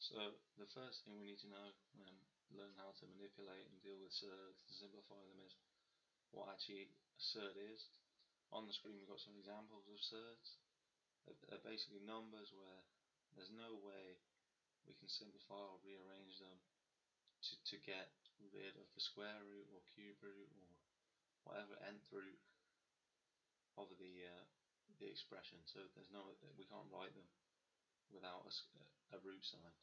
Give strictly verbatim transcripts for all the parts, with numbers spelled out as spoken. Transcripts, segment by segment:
So the first thing we need to know and learn how to manipulate and deal with surds and simplify them is what actually a surd is. On the screen we've got some examples of surds. They're basically numbers where there's no way we can simplify or rearrange them to, to get rid of the square root or cube root or whatever nth root of the uh, the expression. So there's no, we can't write them without a, a root sign.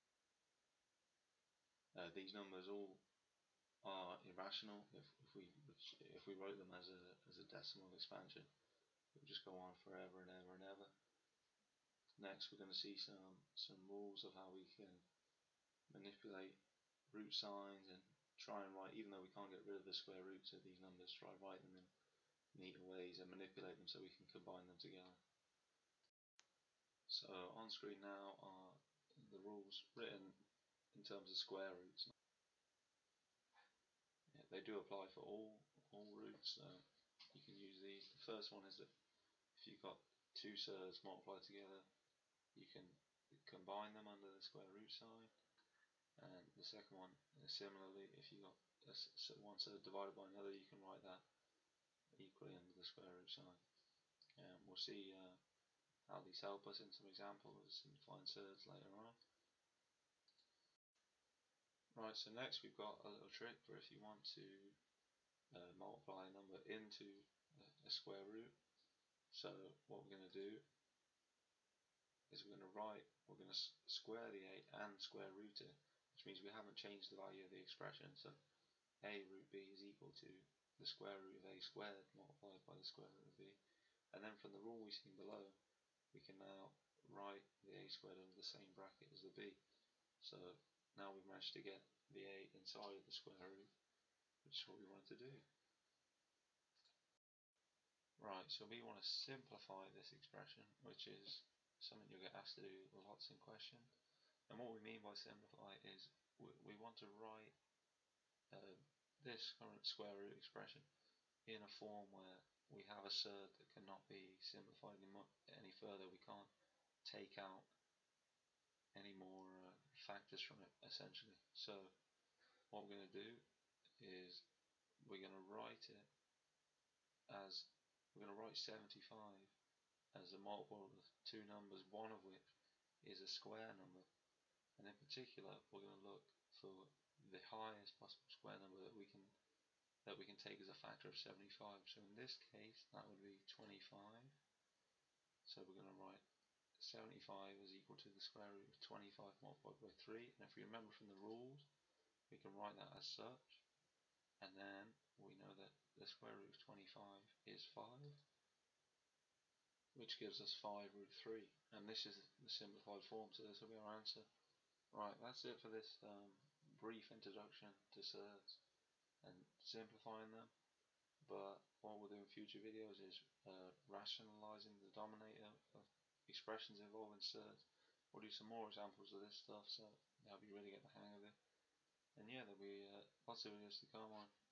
Uh, these numbers all are irrational. If, if we if we wrote them as a as a decimal expansion, it would just go on forever and ever and ever. Next, we're going to see some some rules of how we can manipulate root signs and try and write, even though we can't get rid of the square roots of these numbers, try and write them in neater ways and manipulate them so we can combine them together. So on screen now are the rules written in terms of square roots. Yeah, they do apply for all all roots, so you can use these. The first one is that if you've got two surds multiplied together, you can combine them under the square root sign. And the second one, similarly, if you've got a, one surd divided by another, you can write that equally under the square root sign. And we'll see uh, how these help us in some examples and find surds later on. Right, so next we've got a little trick for if you want to uh, multiply a number into a, a square root. So what we're going to do is we're going to write, we're going to square the eight and square root it, which means we haven't changed the value of the expression. So a root b is equal to the square root of a squared multiplied by the square root of b. And then from the rule we've seen below, we can now write the a squared under the same bracket as the b. So now we've managed to get the a inside of the square root, which is what we wanted to do. Right, so we want to simplify this expression, which is something you'll get asked to do lots in question. And what we mean by simplify is we, we want to write uh, this current square root expression in a form where we have a surd that cannot be simplified any further. We can't take out any more uh, factors from it, essentially. So what we're going to do is we're going to write it as, we're going to write seventy-five as a multiple of two numbers, one of which is a square number. And in particular, we're going to look for the highest possible square number that we can that we can take as a factor of seventy-five. So in this case, that would be twenty-five. So we're going to write seventy-five is equal to the square root of twenty-five multiplied by three. And if you remember from the rules, we can write that as such. And then we know that the square root of twenty-five is five, which gives us five root three. And this is the simplified form, so this will be our answer. Right, that's it for this um, brief introduction to surds and simplifying them. But what we'll do in future videos is uh, rationalizing the denominator of expressions involving surds. We'll do some more examples of this stuff, so that'll be really get the hang of it. And yeah, there'll be uh, lots of videos to come on.